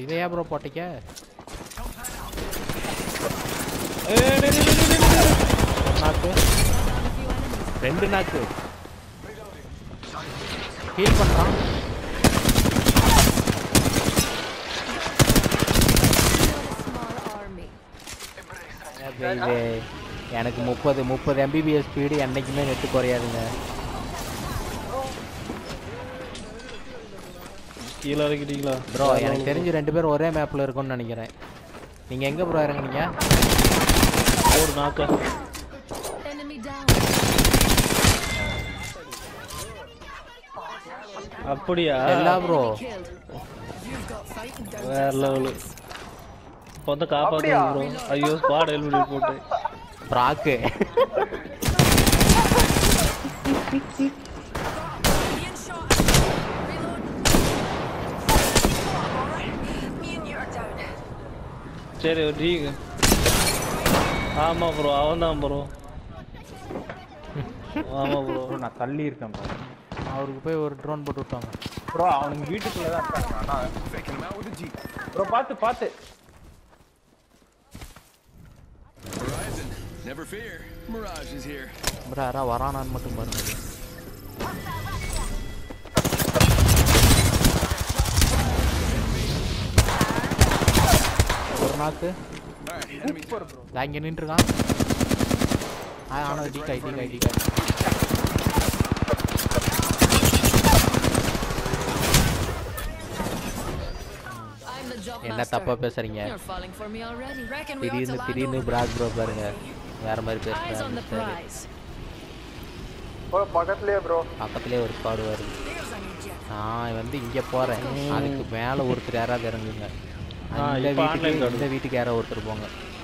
இதையா ப்ரோ போட்டிக்க நாக்கு 2 நாக்கு ஹீல் பண்றான் எனக்கு 30 mbps ஸ்பீடு என்னைக்குமே நெட் குறையாதுங்க கீழ இறங்கிட்டீங்களா ப்ரோ எனக்கு தெரிஞ்சு 2 பேர் ஒரே மேப்ல இருக்கும்னு நினைக்கிறேன் நீங்க எங்க ப்ரோ இறங்குனீங்க ஒரு நாக்கு அப்படியா எல்லா ப்ரோ வேற லெவல் போத காப்பாத்து ப்ரோ ஐயோ ஸ்குவாட் ஹெல்மெட் போட்டு பிராக்கு சரி ठीक ஆமா ப்ரோ அவன்தான் ப்ரோ ஆமா ப்ரோ நான் தள்ளி இருக்கேன் ப்ரோ அவருக்கு போய் ஒரு ட்ரோன் போட்டு விட்டாங்க ப்ரோ அவனுங்க வீட்டுக்குள்ள தான் இருக்காங்க ப்ரோ பாத்து Never fear, Mirage is here. Bro யாரா வரானான்னு மட்டும் பாருங்க ஒரு நாக்கு இங்க நின்றுருக்கான் ஆனா டிகாய் என்ன தப்பா பேசுறீங்க திடீர்னு பிராக் ப்ரோ பாருங்க வேற மாதிரி பேசுறாங்க பக்கத்துலயே ஒரு ஸ்குவாட் வருது நான் வந்து இங்க போறேன் அதுக்கு மேல ஒருத்தர் யாராவது இறங்குங்க இந்த வீட்டுக்கு யாரோ ஒருத்தர் போங்க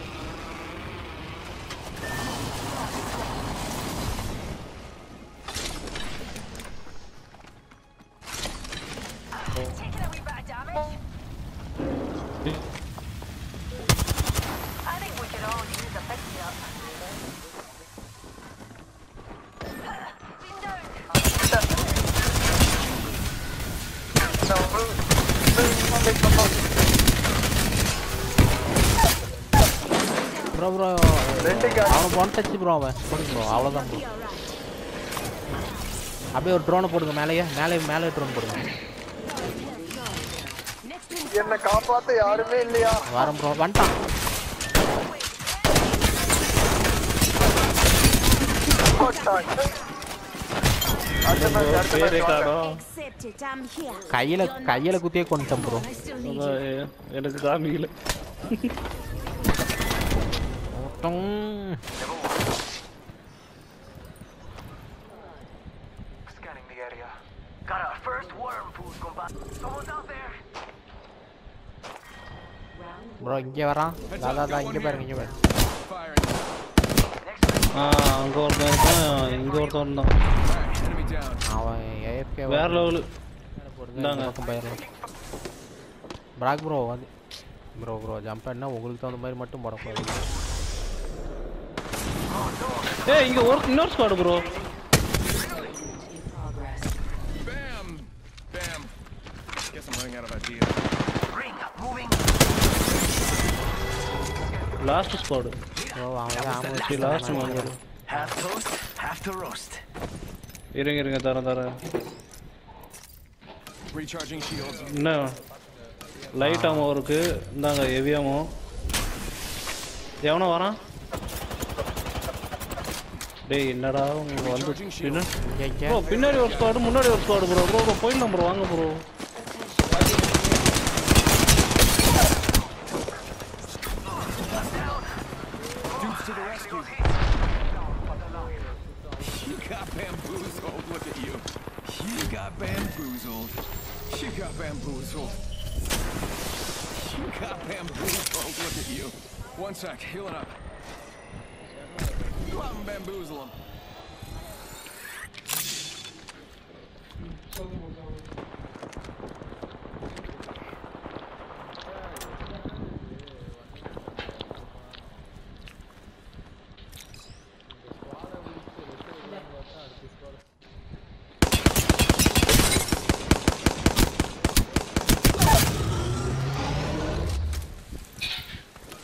ப்ரோ அவன் ஒன் டச் ப்ரோ அவன் போடுங்க ப்ரோ அவ்வளோதான் ப்ரோ அப்படியே ஒரு ட்ரோனை போடுங்க மேலே ட்ரோன் போடுங்க என்ன காப்பாத்த யாருமே இல்லையா வரம் ப்ரோ வந்துட்டான் கையில குத்தியே கொண்டுட்டேன் ப்ரோ எனக்கு காமிக்கல Scanning the area. Got our first worm food combat. Someone's out there. Bro இங்க வரான் தாதா இங்க பாருங்க இங்க பாருங்க அங்க ஒருத்தன் இருக்கான் இங்க ஒருத்தன் தான் அவன் ஏஎஃப்கே வேற லெவல் இந்தாங்க பக்கம் பிராக் ப்ரோ வந்து ப்ரோ ஜம்ப் பண்ணா உங்களுக்கு தகுந்த மாதிரி மட்டும் போடக்கூடாது ஏய் இங்க இன்னொரு squad bro Bam. Guess I'm running out of ideas. Last squad bro அவன் last member Half toast, half to roast. இருங்க தரேன் Recharging shields. என்ன லைட் ஆமோ இருக்கு இந்தாங்க ஹெவி ஆமோ எவனோ வரான் டேய் என்னடா வந்து ப்ரோ பின்னாடி ஒரு ஸ்குவாட் முன்னாடி ஒரு ஸ்குவாட் ப்ரோ போயிடலாம் ப்ரோ வாங்க bro To the rescue. You got bamboozled, look at you. You got bamboozled. Look at you. One sec, healing up. Go out and bamboozle him.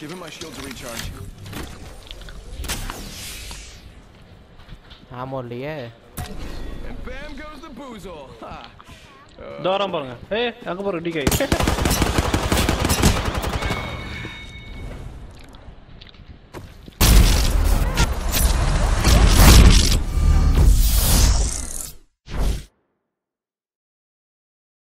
Give him my shield to recharge. ஆமா இல்லையே. And bam goes the boozle. Ha. தோரம் பாருங்க. ஏய் அங்க பாருங்க decay.